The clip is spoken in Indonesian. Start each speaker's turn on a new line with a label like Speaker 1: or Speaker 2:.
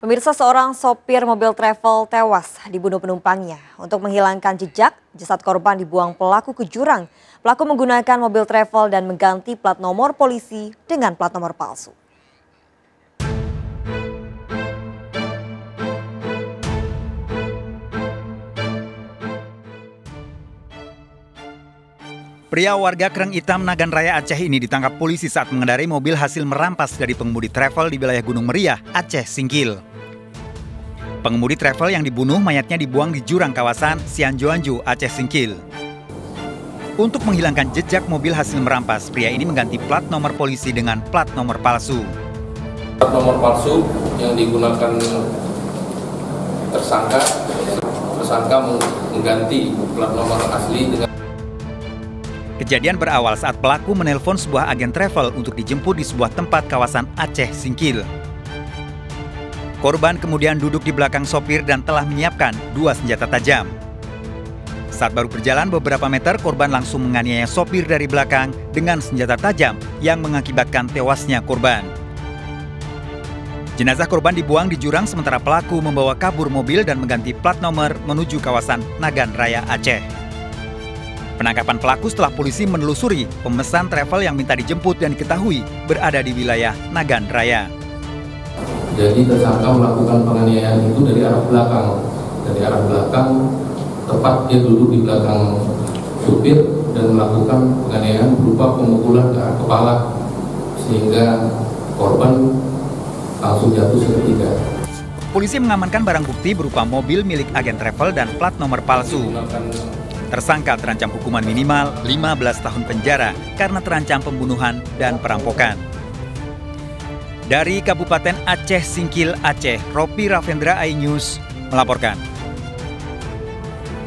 Speaker 1: Pemirsa, seorang sopir mobil travel tewas dibunuh penumpangnya. Untuk menghilangkan jejak, jasad korban dibuang pelaku ke jurang. Pelaku menggunakan mobil travel dan mengganti plat nomor polisi dengan plat nomor palsu.
Speaker 2: Pria warga Kreng Itam, Nagan Raya, Aceh ini ditangkap polisi saat mengendarai mobil hasil merampas dari pengemudi travel di wilayah Gunung Meriah, Aceh Singkil. Pengemudi travel yang dibunuh mayatnya dibuang di jurang kawasan Sianjoanju, Aceh Singkil. Untuk menghilangkan jejak mobil hasil merampas, pria ini mengganti plat nomor polisi dengan plat nomor palsu.
Speaker 3: Plat nomor palsu yang digunakan tersangka mengganti plat nomor asli dengan.
Speaker 2: Kejadian berawal saat pelaku menelpon sebuah agen travel untuk dijemput di sebuah tempat kawasan Aceh Singkil. Korban kemudian duduk di belakang sopir dan telah menyiapkan 2 senjata tajam. Saat baru berjalan beberapa meter, korban langsung menganiaya sopir dari belakang dengan senjata tajam yang mengakibatkan tewasnya korban. Jenazah korban dibuang di jurang sementara pelaku membawa kabur mobil dan mengganti plat nomor menuju kawasan Nagan Raya, Aceh. Penangkapan pelaku setelah polisi menelusuri pemesan travel yang minta dijemput dan diketahui berada di wilayah Nagan Raya.
Speaker 3: Jadi tersangka melakukan penganiayaan itu dari arah belakang. Dari arah belakang, tepat dia duduk di belakang supir dan melakukan penganiayaan berupa pemukulan ke arah kepala sehingga korban langsung jatuh seketika.
Speaker 2: Polisi mengamankan barang bukti berupa mobil milik agen travel dan plat nomor palsu. Tersangka terancam hukuman minimal 15 tahun penjara karena terancam pembunuhan dan perampokan. Dari Kabupaten Aceh Singkil, Aceh, Ropi Ravendra, iNews melaporkan.